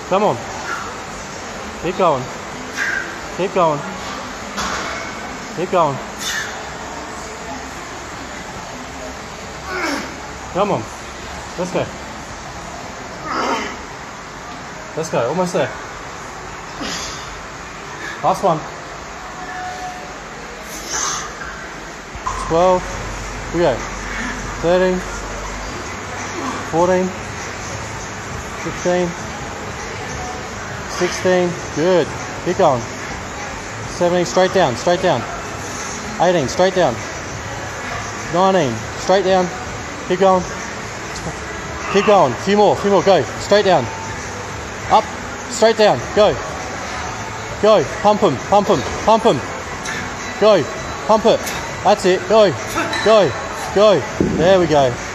Come on. Keep going. Keep going. Keep going. Come on. Let's go. Let's go. Almost there. Last one. 12. Here we go. 13. 14. 15. 16. Good. Keep going. 17. Straight down. Straight down. 18. Straight down. 19. Straight down. Keep going. Keep going. Few more. Few more. Go. Straight down. Up. Straight down. Go. Go. Pump him. Pump him. Pump him. Go. Pump it. That's it. Go. Go. Go. There we go.